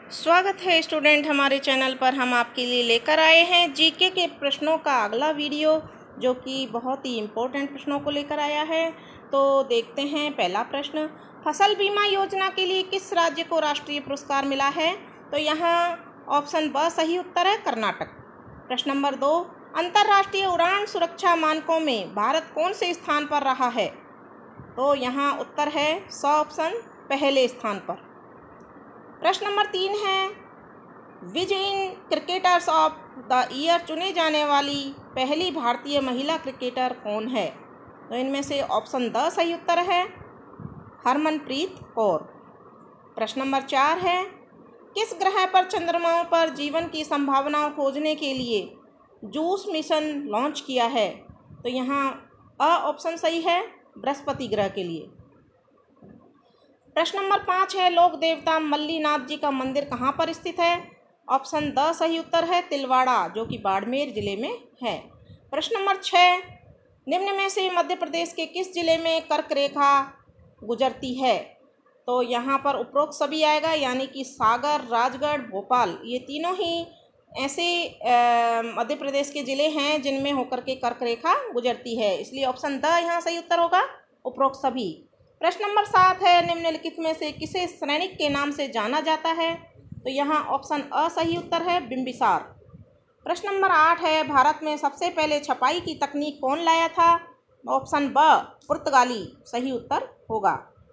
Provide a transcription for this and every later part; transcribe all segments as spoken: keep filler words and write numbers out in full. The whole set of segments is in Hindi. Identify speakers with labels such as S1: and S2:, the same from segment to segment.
S1: स्वागत है स्टूडेंट, हमारे चैनल पर हम आपके लिए लेकर आए हैं जीके के प्रश्नों का अगला वीडियो, जो कि बहुत ही इम्पोर्टेंट प्रश्नों को लेकर आया है। तो देखते हैं पहला प्रश्न, फसल बीमा योजना के लिए किस राज्य को राष्ट्रीय पुरस्कार मिला है? तो यहाँ ऑप्शन ब सही उत्तर है, कर्नाटक। प्रश्न नंबर दो, अंतर्राष्ट्रीय उड़ान सुरक्षा मानकों में भारत कौन से स्थान पर रहा है? तो यहाँ उत्तर है सौ ऑप्शन पहले स्थान पर। प्रश्न नंबर तीन है, विजयी क्रिकेटर्स ऑफ द ईयर चुने जाने वाली पहली भारतीय महिला क्रिकेटर कौन है? तो इनमें से ऑप्शन द सही उत्तर है, हरमनप्रीत कौर। प्रश्न नंबर चार है, किस ग्रह पर चंद्रमा पर जीवन की संभावनाओं खोजने के लिए जूस मिशन लॉन्च किया है? तो यहाँ अ ऑप्शन सही है, बृहस्पति ग्रह के लिए। प्रश्न नंबर पाँच है, लोक देवता मल्लीनाथ जी का मंदिर कहाँ पर स्थित है? ऑप्शन द सही उत्तर है, तिलवाड़ा, जो कि बाड़मेर जिले में है। प्रश्न नंबर छः, निम्न में से मध्य प्रदेश के किस जिले में कर्क रेखा गुजरती है? तो यहाँ पर उपरोक्त सभी आएगा, यानी कि सागर, राजगढ़, भोपाल, ये तीनों ही ऐसे मध्य प्रदेश के ज़िले हैं जिनमें होकर के कर्क रेखा गुजरती है, इसलिए ऑप्शन द यहाँ सही उत्तर होगा, उपरोक्त सभी। प्रश्न नंबर सात है, निम्नलिखित में से किसे सैनिक के नाम से जाना जाता है? तो यहाँ ऑप्शन अ सही उत्तर है, बिंबिसार। प्रश्न नंबर आठ है, भारत में सबसे पहले छपाई की तकनीक कौन लाया था? ऑप्शन ब पुर्तगाली सही उत्तर होगा।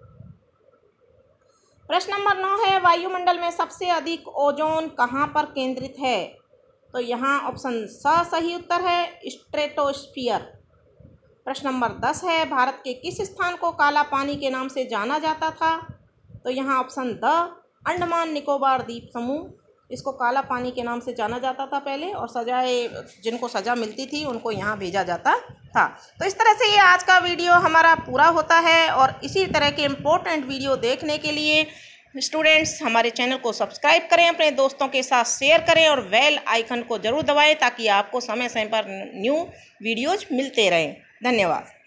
S1: प्रश्न नंबर नौ है, वायुमंडल में सबसे अधिक ओजोन कहाँ पर केंद्रित है? तो यहाँ ऑप्शन स सही उत्तर है, स्ट्रेटोस्फियर। प्रश्न नंबर दस है, भारत के किस स्थान को काला पानी के नाम से जाना जाता था? तो यहाँ ऑप्शन द अंडमान निकोबार द्वीप समूह, इसको काला पानी के नाम से जाना जाता था पहले, और सजाए जिनको सज़ा मिलती थी उनको यहाँ भेजा जाता था। तो इस तरह से ये आज का वीडियो हमारा पूरा होता है, और इसी तरह के इम्पोर्टेंट वीडियो देखने के लिए स्टूडेंट्स हमारे चैनल को सब्सक्राइब करें, अपने दोस्तों के साथ शेयर करें और बेल आइकन को ज़रूर दबाएं, ताकि आपको समय समय पर न्यू वीडियोज़ मिलते रहें। धन्यवाद।